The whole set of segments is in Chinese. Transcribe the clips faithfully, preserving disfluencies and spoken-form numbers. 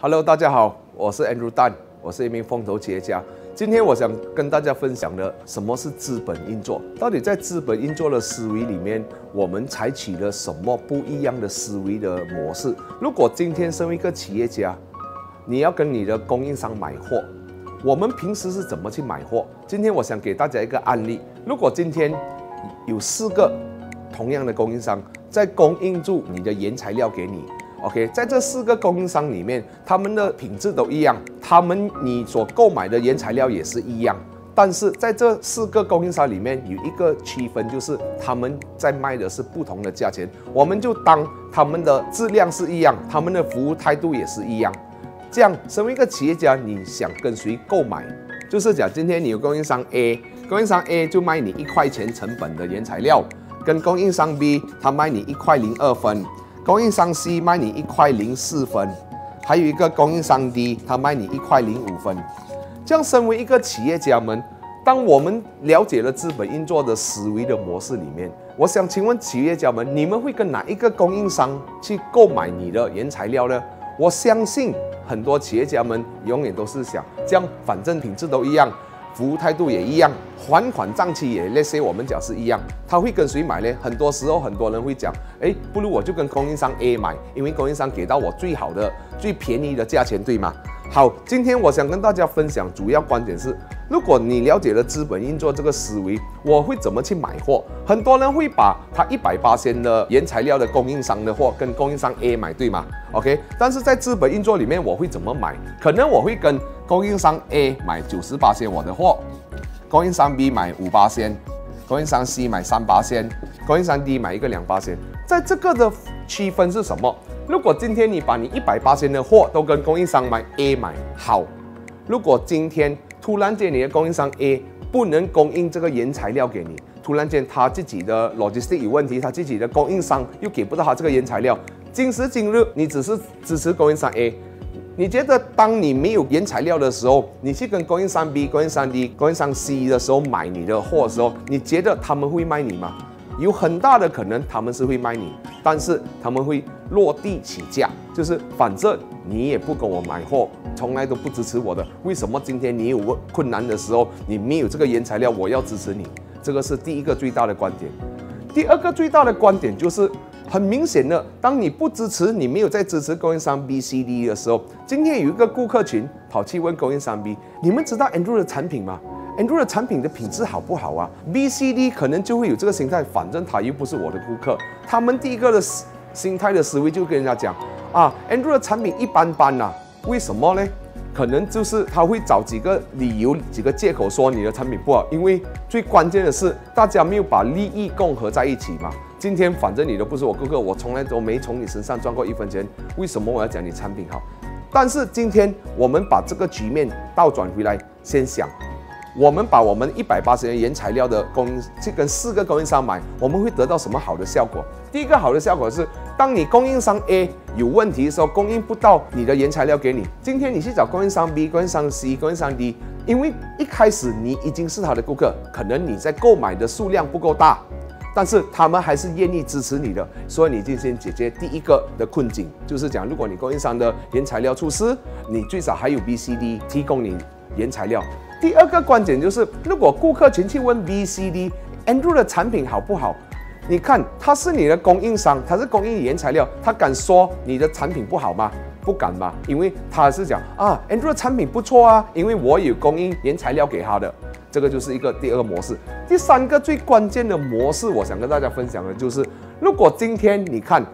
Hello， 大家好，我是 Andrew Tan， 我是一名风投企业家。今天我想跟大家分享的，什么是资本运作？到底在资本运作的思维里面，我们采取了什么不一样的思维的模式？如果今天身为一个企业家，你要跟你的供应商买货，我们平时是怎么去买货？今天我想给大家一个案例：如果今天有四个同样的供应商在供应住你的原材料给你。OK， 在这四个供应商里面，他们的品质都一样，他们你所购买的原材料也是一样，但是在这四个供应商里面有一个区分，就是他们在卖的是不同的价钱。我们就当他们的质量是一样，他们的服务态度也是一样。这样，身为一个企业家，你想跟谁购买？就是讲今天你有供应商 A， 供应商 A 就卖你一块钱成本的原材料，跟供应商 B 他卖你一块零二分。供应商 C 卖你一块零四分，还有一个供应商 D 他卖你一块零五分。这样，身为一个企业家们，当我们了解了资本运作的思维的模式里面，我想请问企业家们，你们会跟哪一个供应商去购买你的原材料呢？我相信很多企业家们永远都是想，这样反正品质都一样，服务态度也一样，还款账期也那些我们讲是一样，他会跟谁买呢？很多时候很多人会讲，哎，不如我就跟供应商 A 买，因为供应商给到我最好的、最便宜的价钱，对吗？好，今天我想跟大家分享，主要观点是，如果你了解了资本运作这个思维，我会怎么去买货？很多人会把他一百八十的原材料的供应商的货跟供应商 A 买，对吗 ？OK， 但是在资本运作里面，我会怎么买？可能我会跟供应商 A 买九十八仙我的货，供应商 B 买五八仙，供应商 C 买三八仙，供应商 D 买一个两八仙。在这个的区分是什么？如果今天你把你一百八仙的货都跟供应商买 A 买好，如果今天突然间你的供应商 A 不能供应这个原材料给你，突然间他自己的 logistic 有问题，他自己的供应商又给不到他这个原材料，今时今日你只是支持供应商 A。你觉得当你没有原材料的时候，你去跟供应商 B、供应商 D、供应商 C 的时候买你的货的时候，你觉得他们会卖你吗？有很大的可能他们是会卖你，但是他们会落地起价，就是反正你也不跟我买货，从来都不支持我的，为什么今天你有困难的时候，你没有这个原材料，我要支持你？这个是第一个最大的观点。第二个最大的观点就是，很明显的，当你不支持，你没有在支持供应商 B、C、D 的时候，今天有一个顾客群跑去问供应商 B， 你们知道 Andrew 的产品吗？Andrew 的产品的品质好不好啊 ？B、C、D 可能就会有这个心态，反正他又不是我的顾客。他们第一个的心态的思维就跟人家讲啊 ，Andrew 的产品一般般呐、啊，为什么呢？可能就是他会找几个理由、几个借口说你的产品不好，因为最关键的是大家没有把利益共合在一起嘛。今天反正你都不是我顾客，我从来都没从你身上赚过一分钱，为什么我要讲你产品好？但是今天我们把这个局面倒转回来，先想。我们把我们一百八十元原材料的供应去跟四个供应商买，我们会得到什么好的效果？第一个好的效果是，当你供应商 A 有问题的时候，供应不到你的原材料给你，今天你去找供应商 B、供应商 C、供应商 D， 因为一开始你已经是他的顾客，可能你在购买的数量不够大，但是他们还是愿意支持你的，所以你就先解决第一个的困境，就是讲，如果你供应商的原材料出事，你最少还有 B、C、D 提供你原材料。第二个观点就是，如果顾客群去问 B、C、D，Andrew 的产品好不好？你看他是你的供应商，他是供应原材料，他敢说你的产品不好吗？不敢嘛，因为他是讲啊 ，Andrew 的产品不错啊，因为我有供应原材料给他的。这个就是一个第二个模式。第三个最关键的模式，我想跟大家分享的就是，如果今天你看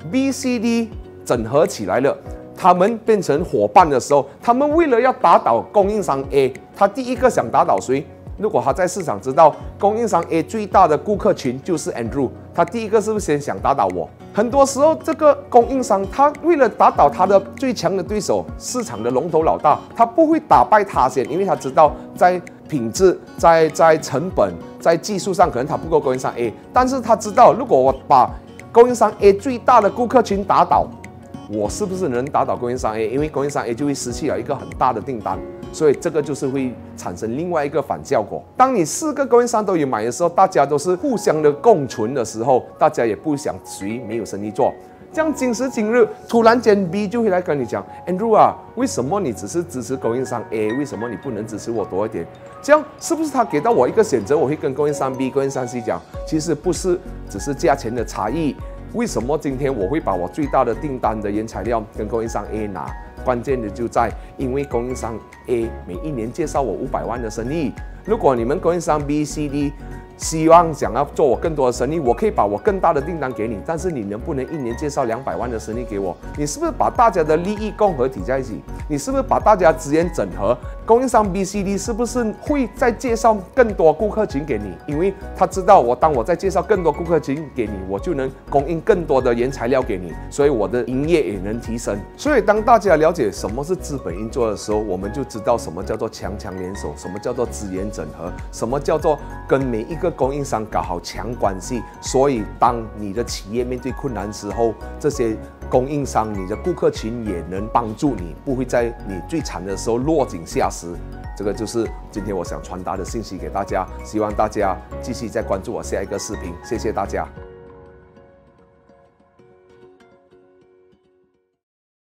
B、C、D 整合起来了。他们变成伙伴的时候，他们为了要打倒供应商 A， 他第一个想打倒谁？如果他在市场知道供应商 A 最大的顾客群就是 Andrew， 他第一个是不是先想打倒我？很多时候，这个供应商他为了打倒他的最强的对手，市场的龙头老大，他不会打败他先，因为他知道在品质、在在成本、在技术上可能他不够供应商 A， 但是他知道如果我把供应商 A 最大的顾客群打倒，我是不是能打倒供应商 A？ 因为供应商 A 就会失去了一个很大的订单，所以这个就是会产生另外一个反效果。当你四个供应商都有买的时候，大家都是互相的共存的时候，大家也不想谁没有生意做。 这样今时今日，突然间 B 就会来跟你讲 ，Andrew 啊，为什么你只是支持供应商 A？ 为什么你不能支持我多一点？这样是不是他给到我一个选择？我会跟供应商 B、供应商 C 讲，其实不是，只是价钱的差异。为什么今天我会把我最大的订单的原材料跟供应商 A 拿？关键的就在，因为供应商 A 每一年介绍我五百万的生意，如果你们供应商 B、C、D 希望想要做我更多的生意，我可以把我更大的订单给你，但是你能不能一年介绍两百万的生意给我？你是不是把大家的利益共合体在一起？你是不是把大家资源整合？供应商 B、C、D 是不是会再介绍更多顾客群给你？因为他知道我当我再介绍更多顾客群给你，我就能供应更多的原材料给你，所以我的营业也能提升。所以当大家了解什么是资本运作的时候，我们就知道什么叫做强强联手，什么叫做资源整合，什么叫做跟每一个供应商搞好强关系。所以当你的企业面对困难时候，这些供应商、你的顾客群也能帮助你，不会在你最惨的时候落井下石。这个就是今天我想传达的信息给大家，希望大家继续再关注我下一个视频，谢谢大家。